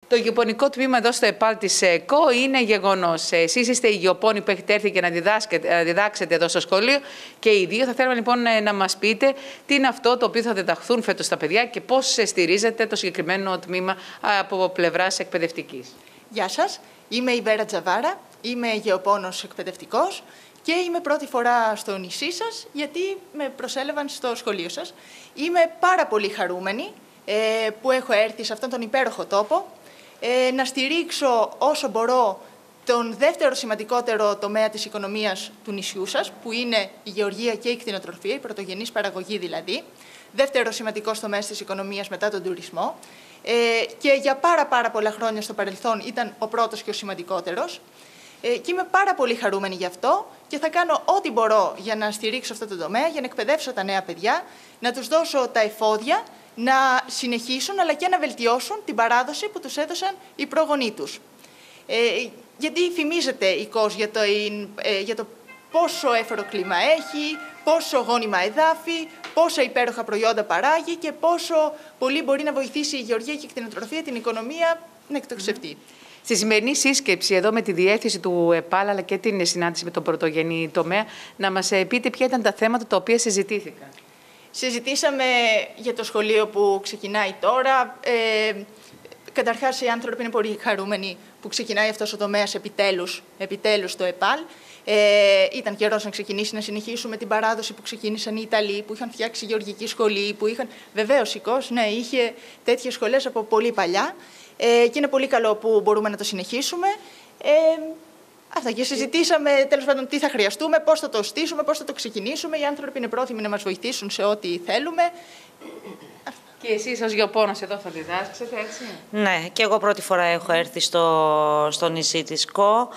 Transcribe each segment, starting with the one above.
Το γεωπονικό τμήμα εδώ στο ΕΠΑΛ της ΕΚΟ είναι γεγονός. Εσείς είστε οι γεωπόνοι που έχετε έρθει και να διδάξετε εδώ στο σχολείο και οι δύο. Θα θέλαμε λοιπόν να μας πείτε τι είναι αυτό το οποίο θα διδαχθούν φέτος τα παιδιά και πώς στηρίζετε το συγκεκριμένο τμήμα από πλευράς εκπαιδευτικής. Γεια σας, είμαι η Βέρα Τζαβάρα, είμαι γεωπόνος εκπαιδευτικός και είμαι πρώτη φορά στο νησί σας γιατί με προσέλαβαν στο σχολείο σας. Είμαι πάρα πολύ χαρούμενη που έχω έρθει σε αυτόν τον υπέροχο τόπο να στηρίξω όσο μπορώ τον δεύτερο σημαντικότερο τομέα της οικονομίας του νησιού σας, που είναι η γεωργία και η κτηνοτροφία, η πρωτογενής παραγωγή δηλαδή. Δεύτερο σημαντικός τομέας της οικονομίας μετά τον τουρισμό. Και για πάρα πολλά χρόνια στο παρελθόν ήταν ο πρώτος και ο σημαντικότερος. Και είμαι πάρα πολύ χαρούμενη γι' αυτό και θα κάνω ό,τι μπορώ για να στηρίξω αυτό το τομέα, για να εκπαιδεύσω τα νέα παιδιά, να τους δώσω τα εφόδια, να συνεχίσουν αλλά και να βελτιώσουν την παράδοση που τους έδωσαν οι προγονείς τους. Γιατί φημίζεται η ΚΟΣ για το πόσο έφορο κλίμα έχει, πόσο γόνιμα εδάφη, πόσα υπέροχα προϊόντα παράγει και πόσο πολύ μπορεί να βοηθήσει η γεωργία και η κτηνοτροφία την οικονομία να εκτοξευτεί. Στη σημερινή σύσκεψη εδώ με τη διεύθυνση του ΕΠΑΛ αλλά και την συνάντηση με τον πρωτογενή τομέα, να μας πείτε ποια ήταν τα θέματα τα οποία συζητήθηκαν. Συζητήσαμε για το σχολείο που ξεκινάει τώρα. Καταρχάς, οι άνθρωποι είναι πολύ χαρούμενοι που ξεκινάει αυτός ο τομέας επιτέλους στο ΕΠΑΛ. Ήταν καιρός να ξεκινήσει, να συνεχίσουμε την παράδοση που ξεκίνησαν οι Ιταλοί, που είχαν φτιάξει γεωργική σχολή, που είχαν. Βεβαίως, η ΚΟΣ, ναι, είχε τέτοιες σχολές από πολύ παλιά. Και είναι πολύ καλό που μπορούμε να το συνεχίσουμε. Αυτά και συζητήσαμε τέλος πάντων τι θα χρειαστούμε, πώς θα το στήσουμε, πώς θα το ξεκινήσουμε. Οι άνθρωποι είναι πρόθυμοι να μας βοηθήσουν σε ό,τι θέλουμε. Και εσείς ως γεωπόνος εδώ θα διδάσκετε, έτσι? Ναι, και εγώ πρώτη φορά έχω έρθει στο νησί της ΚΟ.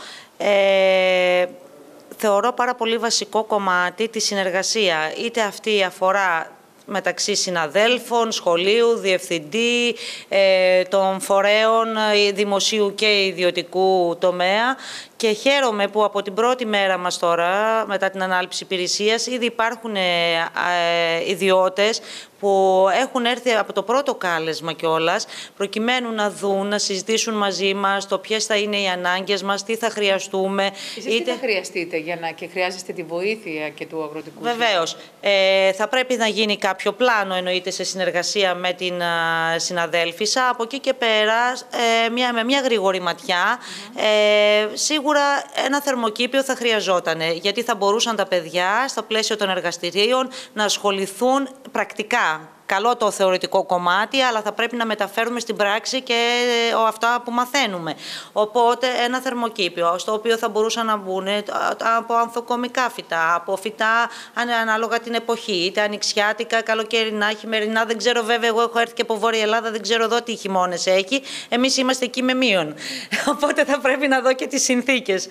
Θεωρώ πάρα πολύ βασικό κομμάτι τη συνεργασία. Είτε αυτή αφορά μεταξύ συναδέλφων, σχολείου, διευθυντή, των φορέων δημοσίου και ιδιωτικού τομέα. Και χαίρομαι που από την πρώτη μέρα μας τώρα, μετά την ανάληψη υπηρεσίας, ήδη υπάρχουν ιδιώτες που έχουν έρθει από το πρώτο κάλεσμα κιόλας, προκειμένου να δουν, να συζητήσουν μαζί μας το ποιες θα είναι οι ανάγκες μας, τι θα χρειαστούμε. Εσείς τι θα χρειαστείτε και χρειάζεστε τη βοήθεια και του αγροτικού? Βεβαίως. Θα πρέπει να γίνει κάποιο πλάνο, εννοείται, σε συνεργασία με την συναδέλφισσα. Από εκεί και πέρα, με μια γρήγορη ματιά, σίγουρα ένα θερμοκήπιο θα χρειαζόταν, γιατί θα μπορούσαν τα παιδιά στο πλαίσιο των εργαστηρίων να ασχοληθούν πρακτικά. Καλό το θεωρητικό κομμάτι, αλλά θα πρέπει να μεταφέρουμε στην πράξη και αυτά που μαθαίνουμε. Οπότε ένα θερμοκήπιο, στο οποίο θα μπορούσαν να μπουν από ανθοκομικά φυτά, από φυτά ανάλογα την εποχή, είτε ανοιξιάτικα, καλοκαιρινά, χειμερινά. Δεν ξέρω, βέβαια, εγώ έχω έρθει και από Βόρεια Ελλάδα, δεν ξέρω εδώ τι χειμώνες έχει. Εμείς είμαστε εκεί με μείον. Οπότε θα πρέπει να δω και τις συνθήκες.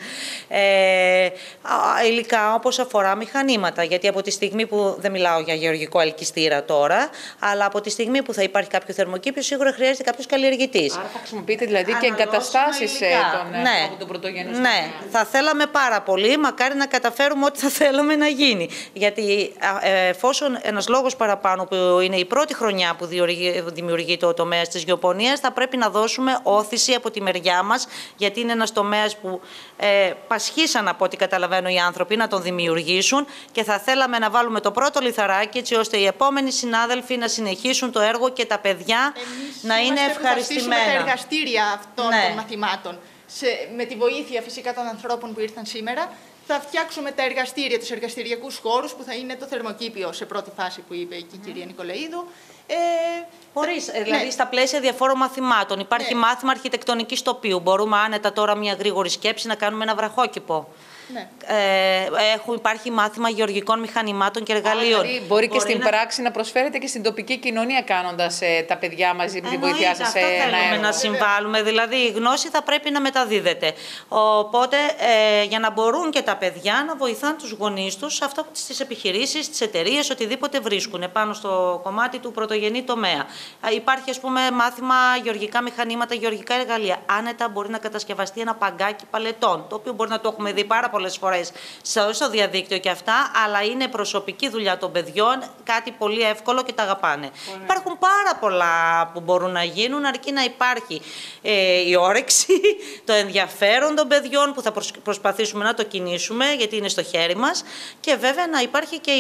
Υλικά όπως αφορά μηχανήματα, γιατί από τη στιγμή που δεν μιλάω για γεωργικό ελκυστήρα τώρα, αλλά από τη στιγμή που θα υπάρχει κάποιο θερμοκήπιο, σίγουρα χρειάζεται κάποιος καλλιεργητής. Άρα θα χρησιμοποιείτε δηλαδή και εγκαταστάσεις των πρωτογενούς. Ναι, θα θέλαμε πάρα πολύ, μακάρι να καταφέρουμε ό,τι θα θέλαμε να γίνει. Γιατί εφόσον ένας λόγος παραπάνω που είναι η πρώτη χρονιά που δημιουργείται ο τομέας της γεωπονίας, θα πρέπει να δώσουμε όθηση από τη μεριά μας, γιατί είναι ένας τομέας που πασχίσαν, από ό,τι καταλαβαίνω, οι άνθρωποι να τον δημιουργήσουν και θα θέλαμε να βάλουμε το πρώτο λιθαράκι, έτσι ώστε οι επόμενοι συνάδελφοι να συνεχίσουν το έργο και τα παιδιά να είναι ευχαριστημένα. Τα εργαστήρια αυτών των μαθημάτων. Με τη βοήθεια φυσικά των ανθρώπων που ήρθαν σήμερα, θα φτιάξουμε τα εργαστήρια, τους εργαστηριακούς χώρους που θα είναι το θερμοκήπιο σε πρώτη φάση που είπε και η κυρία Νικολαίδου. Δηλαδή στα πλαίσια διαφόρων μαθημάτων. Υπάρχει μάθημα αρχιτεκτονικής τοπίου. Μπορούμε άνετα τώρα μια γρήγορη σκέψη να κάνουμε ένα βραχόκηπο. Ναι. Υπάρχει μάθημα γεωργικών μηχανημάτων και εργαλείων. Δηλαδή μπορεί και στην πράξη να προσφέρετε και στην τοπική κοινωνία, κάνοντας τα παιδιά μαζί με τη βοήθειά σας. Αυτό θέλουμε να συμβάλλουμε. Δηλαδή η γνώση θα πρέπει να μεταδίδεται. Οπότε για να μπορούν και τα παιδιά να βοηθάνε τους γονείς τους σε αυτό, στις επιχειρήσεις, στις εταιρείες, οτιδήποτε βρίσκουν πάνω στο κομμάτι του πρωτογενή τομέα. Υπάρχει, ας πούμε, μάθημα γεωργικά μηχανήματα, γεωργικά εργαλεία. Άνετα μπορεί να κατασκευαστεί ένα παγκάκι παλετών, το οποίο μπορεί να το έχουμε δει πάρα πολλές πολλές φορές στο διαδίκτυο και αυτά, αλλά είναι προσωπική δουλειά των παιδιών, κάτι πολύ εύκολο και τα αγαπάνε. Υπάρχουν πάρα πολλά που μπορούν να γίνουν, αρκεί να υπάρχει η όρεξη, το ενδιαφέρον των παιδιών που θα προσπαθήσουμε να το κινήσουμε, γιατί είναι στο χέρι μας, και βέβαια να υπάρχει και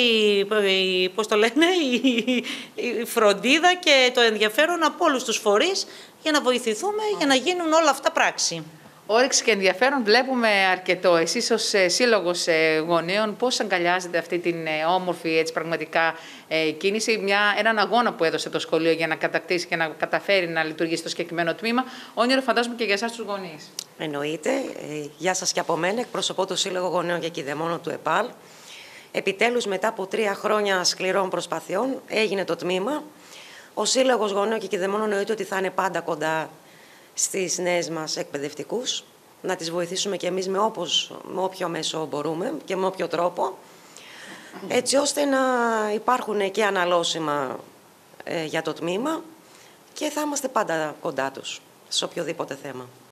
η φροντίδα και το ενδιαφέρον από όλους τους φορείς για να βοηθηθούμε, για να γίνουν όλα αυτά πράξη. Όρεξη και ενδιαφέρον βλέπουμε αρκετό. Εσείς ως Σύλλογος Γονέων πώς αγκαλιάζετε αυτή την όμορφη πραγματικά κίνηση, έναν αγώνα που έδωσε το σχολείο για να κατακτήσει και να καταφέρει να λειτουργήσει το συγκεκριμένο τμήμα. Όνειρο φαντάζομαι και για εσάς τους γονείς. Εννοείται. Γεια σας και από μένα. Εκπροσωπώ το Σύλλογο Γονέων και Κηδεμόνων του ΕΠΑΛ. Επιτέλους, μετά από 3 χρόνια σκληρών προσπαθειών, έγινε το τμήμα. Ο Σύλλογος Γονέων και Κηδεμόνων εννοείται ότι θα είναι πάντα κοντά στις νέες μας εκπαιδευτικούς, να τις βοηθήσουμε και εμείς με όποιο μέσο μπορούμε και με όποιο τρόπο, έτσι ώστε να υπάρχουν και αναλώσιμα για το τμήμα και θα είμαστε πάντα κοντά τους σε οποιοδήποτε θέμα.